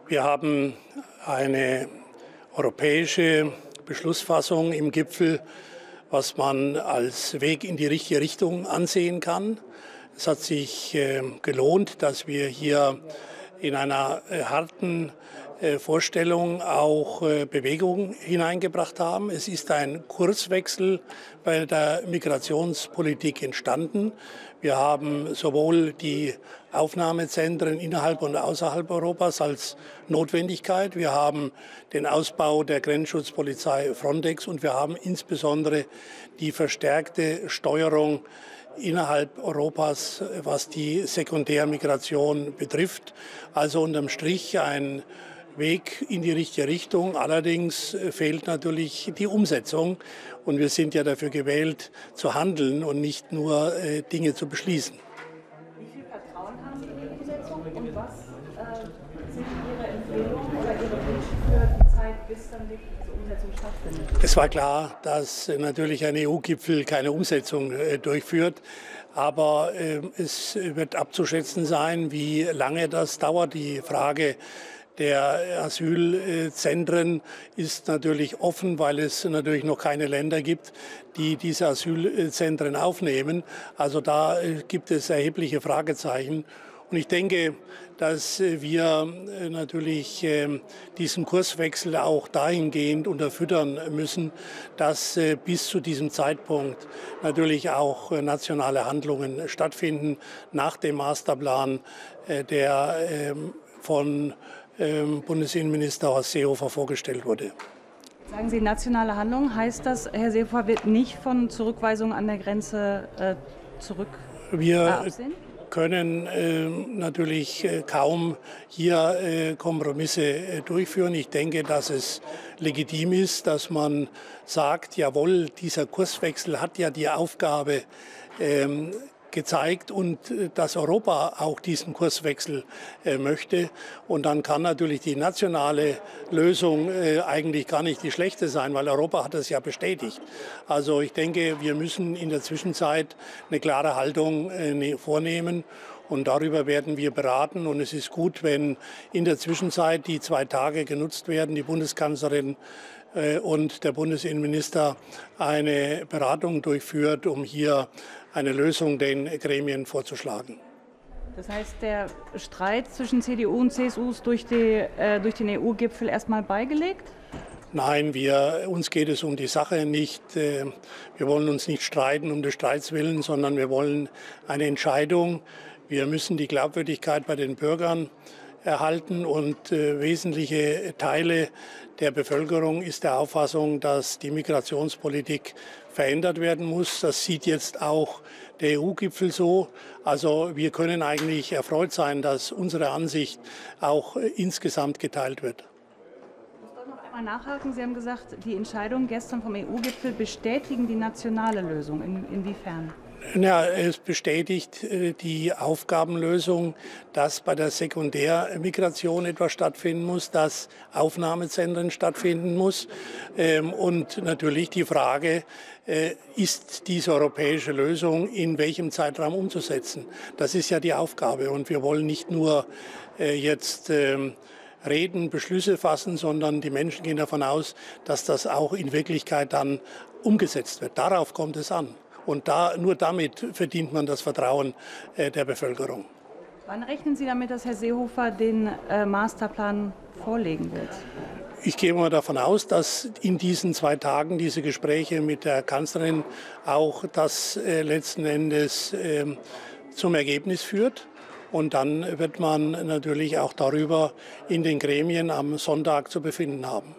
Wir haben eine europäische Beschlussfassung im Gipfel, was man als Weg in die richtige Richtung ansehen kann. Es hat sich gelohnt, dass wir hier in einer harten Vorstellung auch Bewegung hineingebracht haben. Es ist ein Kurswechsel bei der Migrationspolitik entstanden. Wir haben sowohl die Aufnahmezentren innerhalb und außerhalb Europas als Notwendigkeit. Wir haben den Ausbau der Grenzschutzpolizei Frontex und wir haben insbesondere die verstärkte Steuerung innerhalb Europas, was die Sekundärmigration betrifft. Also unterm Strich ein Weg in die richtige Richtung. Allerdings fehlt natürlich die Umsetzung. Und wir sind ja dafür gewählt, zu handeln und nicht nur Dinge zu beschließen. Wie viel Vertrauen haben Sie in die Umsetzung und was sind Ihre Empfehlungen oder Ihre Wünsche für die Zeit, bis dann wirklich diese Umsetzung stattfindet? Es war klar, dass natürlich ein EU-Gipfel keine Umsetzung durchführt. Aber es wird abzuschätzen sein, wie lange das dauert. Die Frage der Asylzentren ist natürlich offen, weil es natürlich noch keine Länder gibt, die diese Asylzentren aufnehmen. Also da gibt es erhebliche Fragezeichen. Und ich denke, dass wir natürlich diesen Kurswechsel auch dahingehend unterfüttern müssen, dass bis zu diesem Zeitpunkt natürlich auch nationale Handlungen stattfinden nach dem Masterplan, der von Bundesinnenminister Horst Seehofer vorgestellt wurde. Sagen Sie, nationale Handlungen, heißt das, Herr Seehofer wird nicht von Zurückweisungen an der Grenze absehen? Können natürlich kaum hier Kompromisse durchführen. Ich denke, dass es legitim ist, dass man sagt, jawohl, dieser Kurswechsel hat ja die Aufgabe gezeigt und dass Europa auch diesen Kurswechsel möchte. Und dann kann natürlich die nationale Lösung eigentlich gar nicht die schlechte sein, weil Europa hat das ja bestätigt. Also ich denke, wir müssen in der Zwischenzeit eine klare Haltung vornehmen. Und darüber werden wir beraten. Und es ist gut, wenn in der Zwischenzeit die 2 Tage genutzt werden, die Bundeskanzlerin und der Bundesinnenminister eine Beratung durchführt, um hier eine Lösung den Gremien vorzuschlagen. Das heißt, der Streit zwischen CDU und CSU ist durch den EU-Gipfel erstmal beigelegt? Nein, uns geht es um die Sache nicht. Wir wollen uns nicht streiten um des Streits willen, sondern wir wollen eine Entscheidung. Wir müssen die Glaubwürdigkeit bei den Bürgern erhalten und wesentliche Teile der Bevölkerung ist der Auffassung, dass die Migrationspolitik verändert werden muss. Das sieht jetzt auch der EU-Gipfel so. Also wir können eigentlich erfreut sein, dass unsere Ansicht auch insgesamt geteilt wird. Ich muss doch noch einmal nachhaken. Sie haben gesagt, die Entscheidung gestern vom EU-Gipfel bestätigen die nationale Lösung. Inwiefern? Ja, es bestätigt die Aufgabenlösung, dass bei der Sekundärmigration etwas stattfinden muss, dass Aufnahmezentren stattfinden muss. Und natürlich die Frage, ist diese europäische Lösung in welchem Zeitraum umzusetzen? Das ist ja die Aufgabe. Und wir wollen nicht nur jetzt reden, Beschlüsse fassen, sondern die Menschen gehen davon aus, dass das auch in Wirklichkeit dann umgesetzt wird. Darauf kommt es an. Und nur damit verdient man das Vertrauen der Bevölkerung. Wann rechnen Sie damit, dass Herr Seehofer den Masterplan vorlegen wird? Ich gehe mal davon aus, dass in diesen 2 Tagen diese Gespräche mit der Kanzlerin auch das letzten Endes zum Ergebnis führt. Und dann wird man natürlich auch darüber in den Gremien am Sonntag zu befinden haben.